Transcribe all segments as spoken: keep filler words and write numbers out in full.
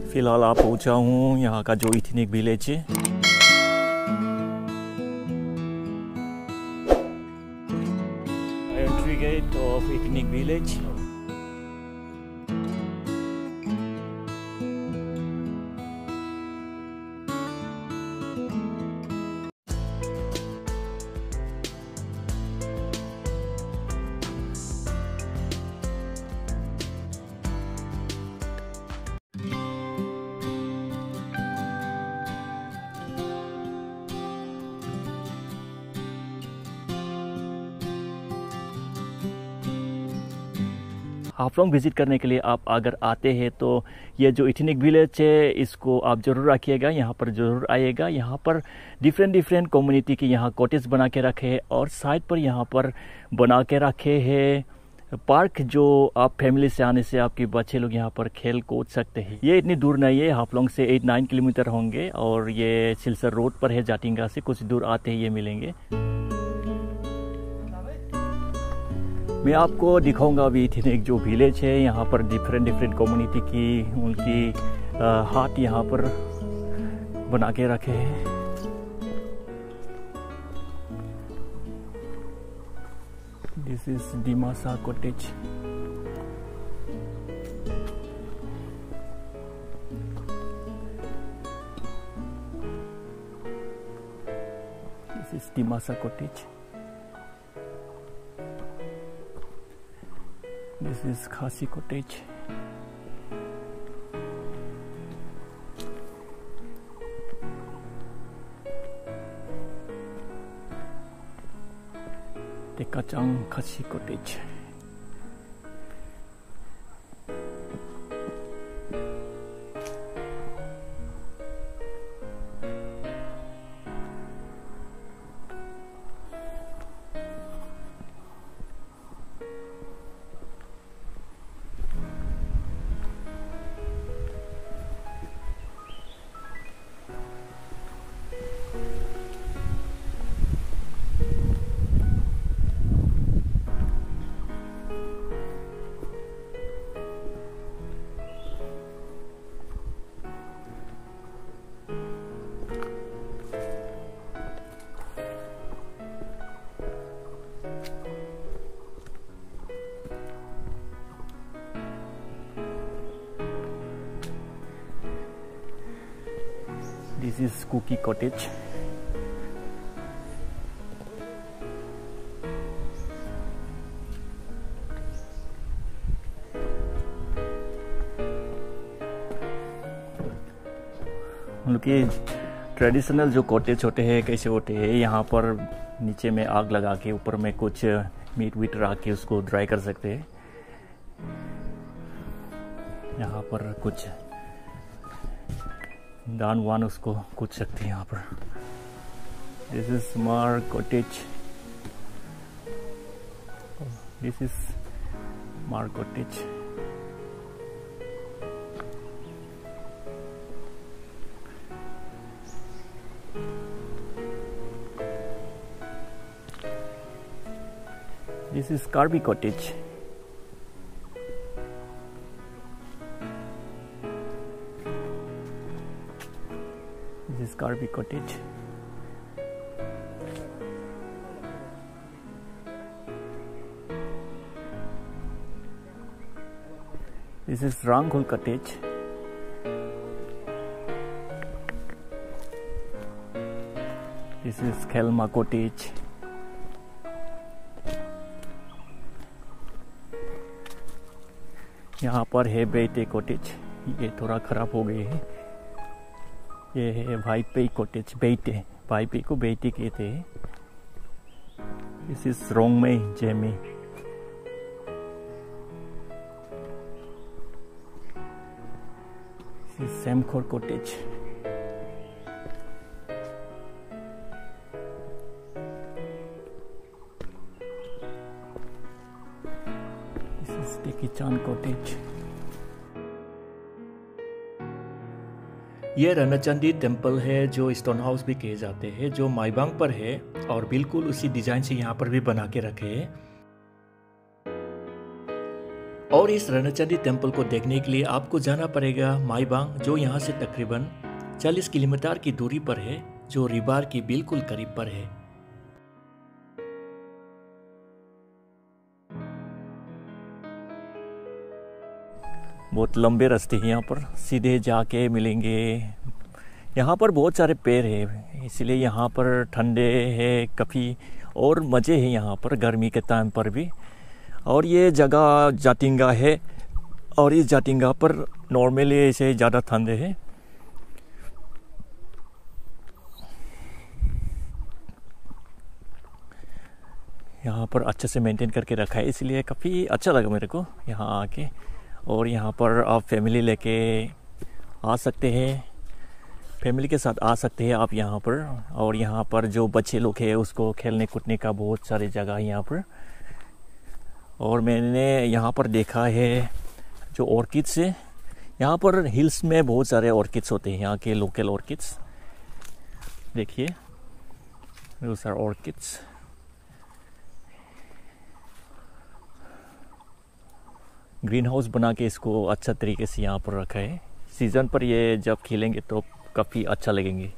फिलहाल आप पहुंचा हूँ यहाँ का जो इथनिक विलेज है। Entry gate of ethnic village. Haflong visit करने के लिए आप अगर आते हैं तो ये जो इथनिक विलेज है इसको आप ज़रूर रखिएगा, यहाँ पर ज़रूर आइएगा। यहाँ पर डिफरेंट डिफरेंट कम्युनिटी की यहाँ कॉटेज बना के रखे हैं और साइड पर यहाँ पर बना के रखे हैं पार्क, जो आप फैमिली से आने से आपके बच्चे लोग यहाँ पर खेल कूद सकते हैं। ये इतनी दूर नहीं है, हाफलोंग से एट नाइन किलोमीटर होंगे और ये सिलसर रोड पर है। जाटिंगा से कुछ दूर आते ही ये मिलेंगे। मैं आपको दिखाऊंगा अभी इथनिक जो विलेज है, यहाँ पर डिफरेंट डिफरेंट कम्युनिटी की उनकी हाट यहाँ पर बना के रखे हैं। This is Dimasa cottage. This is Dimasa cottage. This is Khasi cottage. Tekachang Khasi cottage. This is Cookie Cottage. उनके ट्रेडिशनल जो कॉटेज होते हैं कैसे होते हैं, यहाँ पर नीचे में आग लगा के ऊपर में कुछ मीट वीट रख के उसको ड्राई कर सकते हैं। यहाँ पर कुछ दान वान उसको कूद सकते हैं यहाँ पर। This is Mar cottage. This is Mar cottage. This is Karbi cottage. This is Carby cottage. This is Ranghul cottage. This is Khelma cottage. यहाँ पर है बेटे कॉटेज। ये थोड़ा खराब हो गए हैं। ये है भाई पे कॉटेज। बेटे भाई पे को बेटे कहते हैं। This is Rongmei Zeme. This is Semkhor cottage. This is Tekichan cottage. ये रनचंडी टेम्पल है जो स्टोन हाउस भी कहे जाते हैं, जो माईबांग पर है और बिल्कुल उसी डिजाइन से यहाँ पर भी बना के रखे हैं। और इस रणचंडी टेम्पल को देखने के लिए आपको जाना पड़ेगा माईबांग, जो यहाँ से तकरीबन चालीस किलोमीटर की दूरी पर है, जो रिबार की बिल्कुल करीब पर है। बहुत लंबे रास्ते हैं यहाँ पर, सीधे जाके मिलेंगे। यहाँ पर बहुत सारे पेड़ है, इसलिए यहाँ पर ठंडे है काफ़ी और मज़े है यहाँ पर गर्मी के टाइम पर भी। और ये जगह जाटिंगा है और इस जाटिंगा पर नॉर्मली ऐसे ज़्यादा ठंडे है। यहाँ पर अच्छे से मेंटेन करके रखा है, इसलिए काफ़ी अच्छा लगा मेरे को यहाँ आके। और यहाँ पर आप फैमिली लेके आ सकते हैं, फैमिली के साथ आ सकते हैं आप यहाँ पर। और यहाँ पर जो बच्चे लोग हैं उसको खेलने कूदने का बहुत सारी जगह है यहाँ पर। और मैंने यहाँ पर देखा है जो ऑर्किड्स है, यहाँ पर हिल्स में बहुत सारे ऑर्किड्स होते हैं, यहाँ के लोकल ऑर्किड्स। देखिए those are orchids। Green house बना के इसको अच्छा तरीके से यहाँ पर रखा है। सीज़न पर ये जब खिलेंगे तो काफ़ी अच्छा लगेंगे।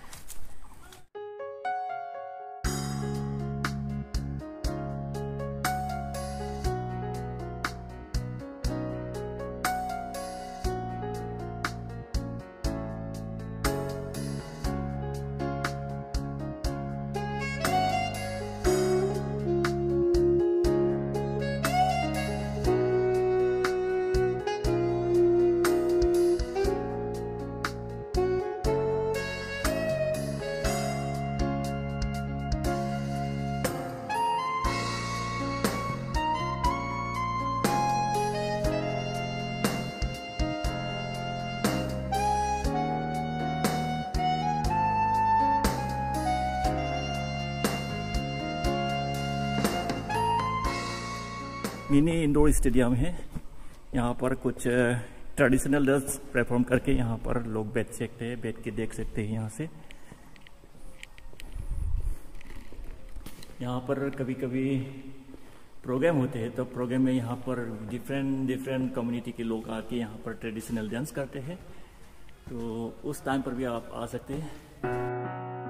मिनी इंडोर स्टेडियम है, यहाँ पर कुछ ट्रेडिशनल डांस परफॉर्म करके यहाँ पर लोग बैठ सकते हैं, बैठ के देख सकते हैं। यहाँ से यहाँ पर कभी कभी प्रोग्राम होते हैं, तो प्रोग्राम में यहाँ पर डिफरेंट डिफरेंट कम्युनिटी के लोग आके यहाँ पर ट्रेडिशनल डांस करते हैं, तो उस टाइम पर भी आप आ सकते हैं।